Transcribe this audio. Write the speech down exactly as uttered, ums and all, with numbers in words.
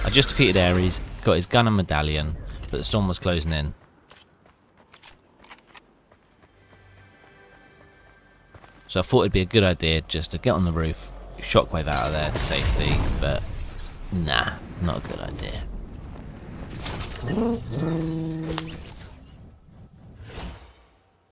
I just defeated Ares, got his gun and medallion, but the storm was closing in. So I thought it'd be a good idea just to get on the roof, Shockwave out of there to safety, but nah, not a good idea.